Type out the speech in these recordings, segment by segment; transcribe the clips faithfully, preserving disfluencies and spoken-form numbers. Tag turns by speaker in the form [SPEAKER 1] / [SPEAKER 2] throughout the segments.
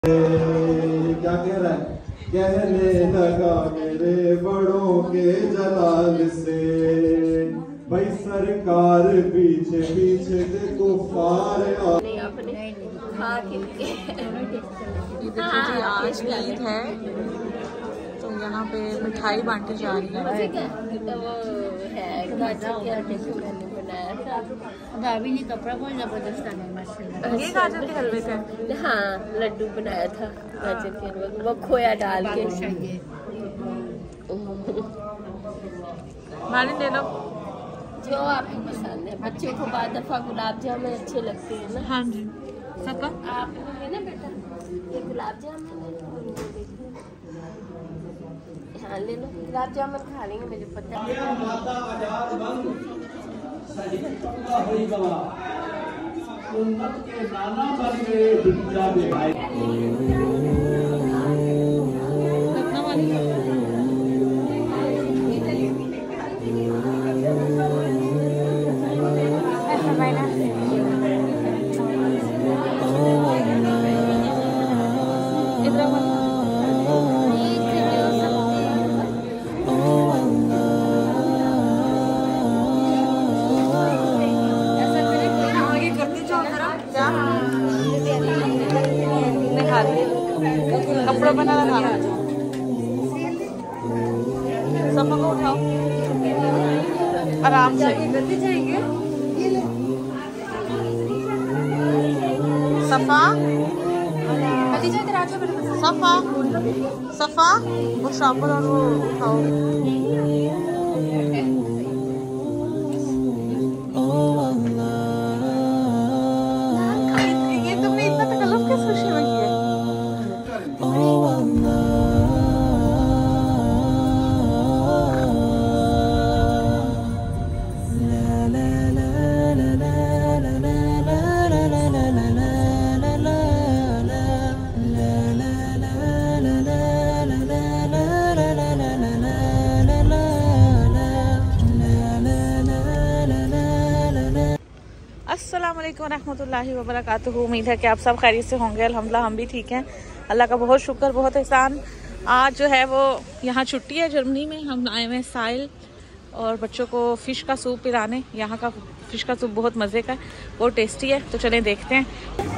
[SPEAKER 1] क्या कह रहा है? कहने लगा मेरे बड़ों के जलाल से, भाई सरकार पीछे पीछे से कुफार
[SPEAKER 2] अपने खा के
[SPEAKER 3] जी आज ईद है तो यहाँ पे मिठाई बांटी जा रही है।
[SPEAKER 2] वो है गाजर के आटे से मैंने बनाया था।
[SPEAKER 4] भाभी ने कपड़ा बहुत जबरदस्त है माशाल्लाह।
[SPEAKER 3] ये गाजर के हलवे थे।
[SPEAKER 2] हाँ लड्डू बनाया था गाजर के हलवे, वो खोया डाल के।
[SPEAKER 3] मालिन ले लो
[SPEAKER 2] जो आपको पसंद है। बच्चों को बाद दफा गुलाब जामुन अच्छे लगते हैं ना।
[SPEAKER 3] हाँ जी सबका
[SPEAKER 2] आप है ना बेटा, ये गुलाब जामुन हाँ ले लो। गुलाब जामुन खा लेंगे मुझे पता है।
[SPEAKER 3] कपड़ा बना रहा सफा को उठाओ आराम से। सफा सफा सफा वो शॉपर और वो उठाओ। ये तुमने इतना तकल्लुफ किस खुशी में किया? अस्सलामुअलैकुम रहमतुल्लाहि व बरकातुहू। उम्मीद है कि आप सब खैरियत से होंगे। अल्हम्दुलिल्लाह हम भी ठीक हैं। अल्लाह का बहुत शुक्र, बहुत एहसान। आज जो है वो यहाँ छुट्टी है जर्मनी में। हम आए हुए हैं साहिल और बच्चों को फ़िश का सूप पिलाने। यहाँ का फ़िश का सूप बहुत मज़े का है, बहुत टेस्टी है। तो चलें देखते हैं।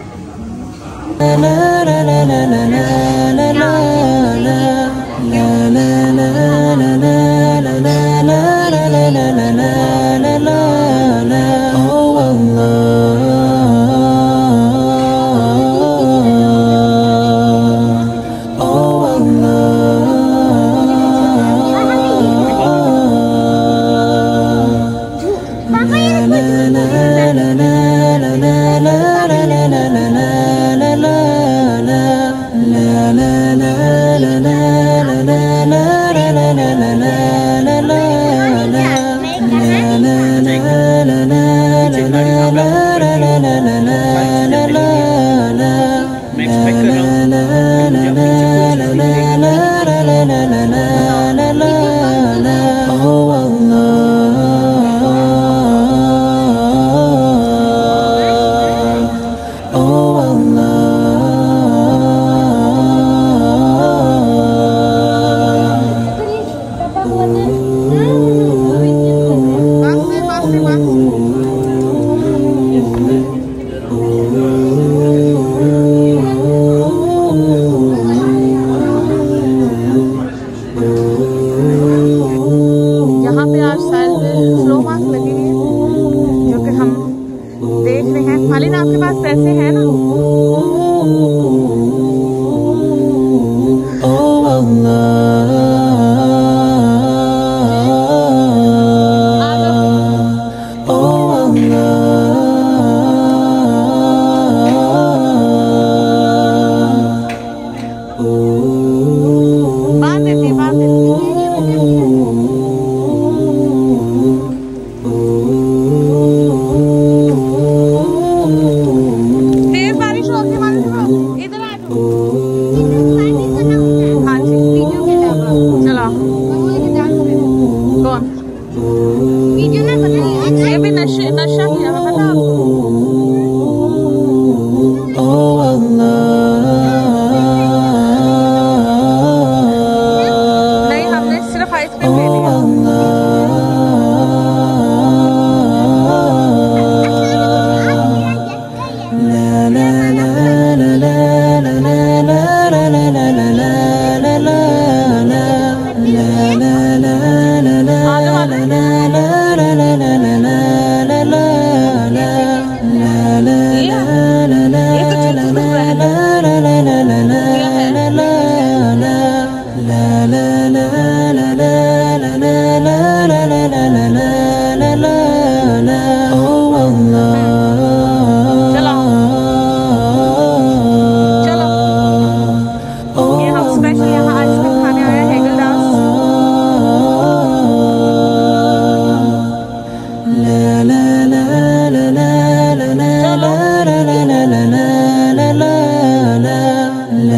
[SPEAKER 3] ये भी नशे नशा किया हुआ पता आपको।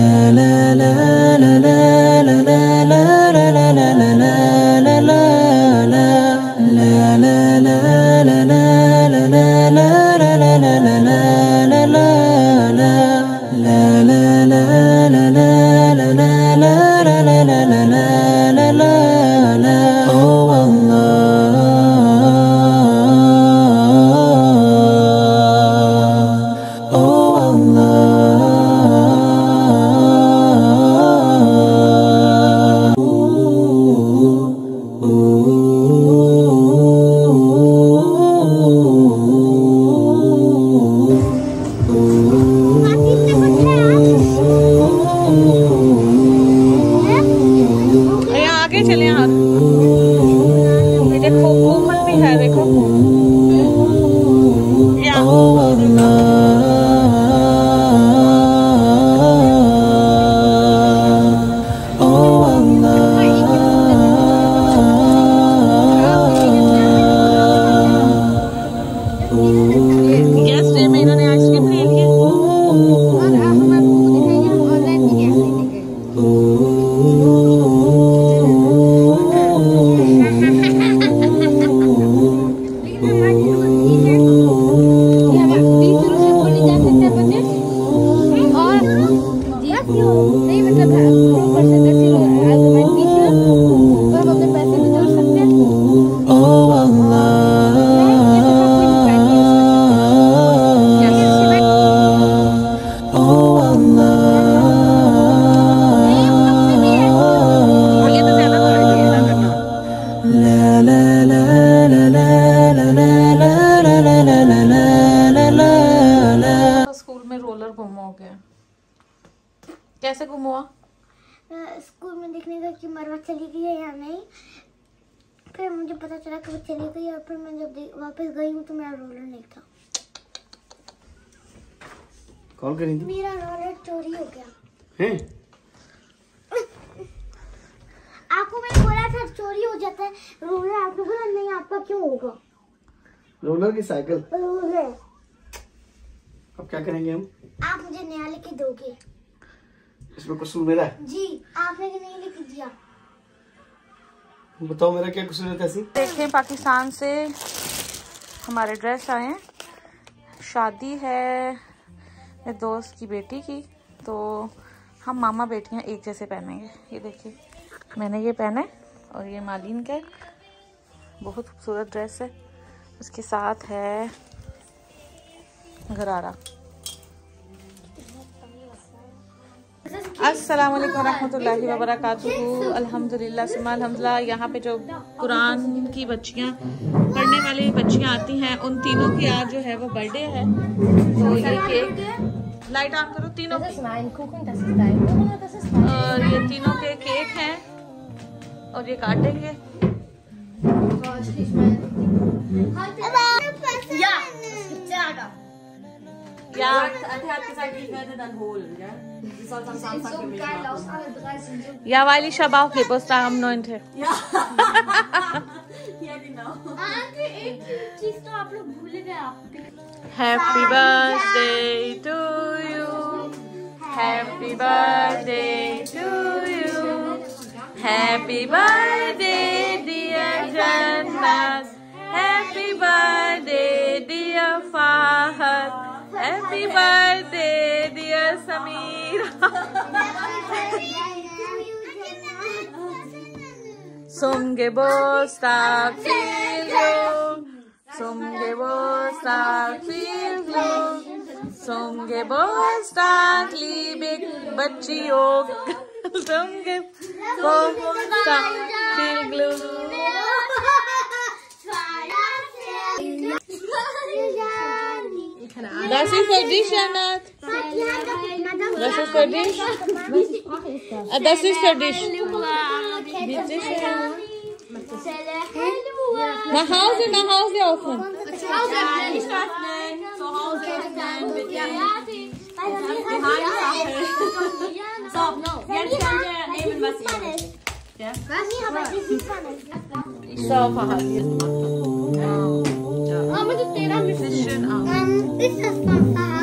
[SPEAKER 3] कैसे गुम हुआ?
[SPEAKER 5] स्कूल में देखने गई कि मरवा चली गई है या नहीं, फिर मुझे पता चला कि वो चली गई और फिर मैं जब वापस गई हूँ तो मेरा रोलर नहीं था।
[SPEAKER 6] कॉल करी थी?
[SPEAKER 5] मेरा रोलर चोरी हो गया
[SPEAKER 6] हैं?
[SPEAKER 5] आपको मैंने बोला था चोरी हो जाता है रोलर, आपने बोला नहीं आपका क्यों होगा?
[SPEAKER 6] रोलर की साइकिल?
[SPEAKER 5] रोलर।
[SPEAKER 6] अब क्या करेंगे हम?
[SPEAKER 5] आप मुझे नया लेके दोगे?
[SPEAKER 6] इसमें कसूर मेरा है?
[SPEAKER 5] जी, आपने नहीं लेके दिया।
[SPEAKER 6] बताओ मेरा क्या कसूर है? तैसी
[SPEAKER 3] देखें, पाकिस्तान से हमारे ड्रेस आए हैं। शादी है मेरे दोस्त की बेटी की, तो हम मामा बेटियां एक जैसे पहनेंगे। ये देखिए, मैंने ये पहना है और ये मालीन का है, बहुत खूबसूरत ड्रेस है। उसके साथ है गरारा। अस्सलाम वालेकुम रहमतुल्लाहि व बरकातुहू। अल्हम्दुलिल्लाह सुम्मा अल्हम्दुलिल्लाह। यहाँ पे जो कुरान की बच्चियाँ पढ़ने वाली बच्चियाँ आती हैं, उन तीनों की आज जो है वो बर्थडे है। तो ये केक, लाइट ऑन करो, तीनों की, और ये तीनों के केक हैं और ये काटेंगे। Ja, er hat gesagt, ich werde dann holen, ja? Sie soll am Samstag für mich machen. Ja, weil ich habe auch Geburtstag am neunten Ja. Ja, genau. एक चीज तो आप लोग भूल गए आप। Happy birthday to you. Happy birthday to you. Happy birthday dear Jannat. Happy birthday dear Fahad. Happy birthday dear Samira. Som Geburtstag viel Glück. Zum Geburtstag viel Glück. Zum Geburtstag liebe Bacciok. Zum Geburtstag viel Glück. Das ist für dich, Jannat. Das ist für dich. Das ist für dich. Bitte schön. Nach Hause, nach Hause öffnen.
[SPEAKER 2] Zu Hause öffnen, nicht öffnen. Zu Hause öffnen, bitte. So, jetzt könnt ihr nehmen, was ihr möchtet. Ja? Ich schaue Fahad, wie es gemacht hat. Ja. Aber das ist schön aus.
[SPEAKER 5] Ist das von Fahad?